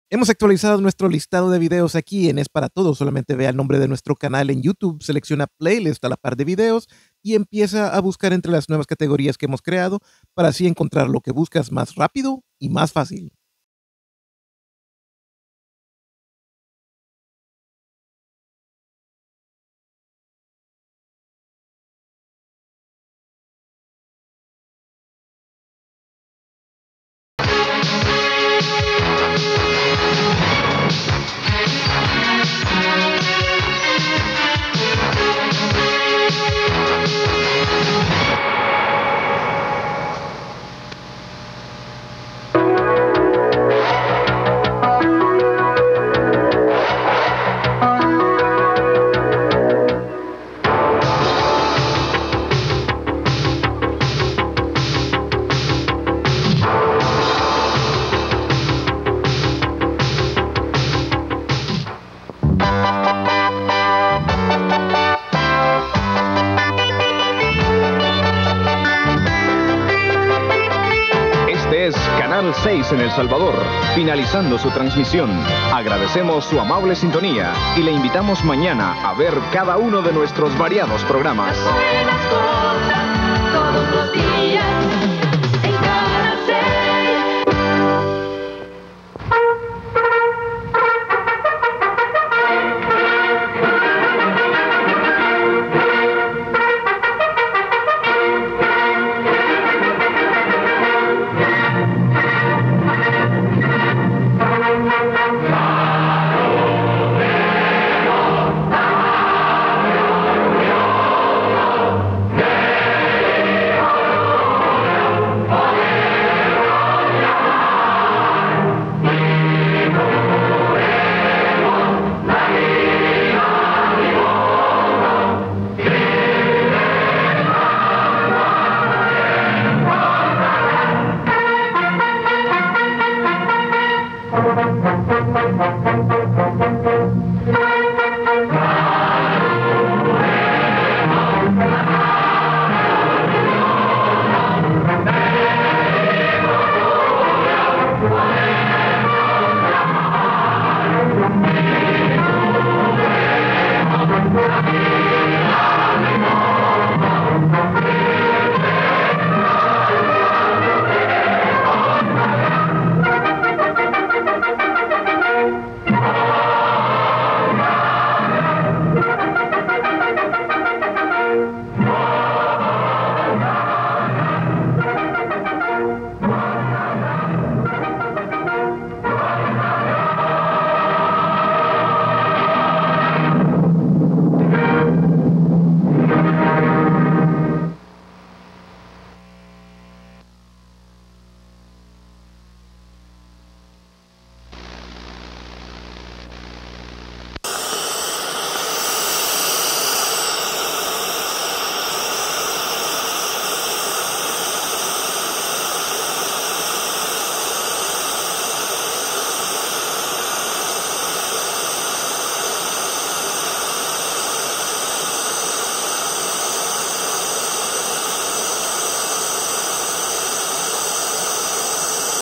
Hemos actualizado nuestro listado de videos aquí en Es para Todos. Solamente vea el nombre de nuestro canal en YouTube, selecciona Playlist a la par de videos y empieza a buscar entre las nuevas categorías que hemos creado para así encontrar lo que buscas más rápido y más fácil. Este es Canal 6 en El Salvador, finalizando su transmisión. Agradecemos su amable sintonía y le invitamos mañana a ver cada uno de nuestros variados programas. Buenas cosas todos los días en Canal 6. Thank you.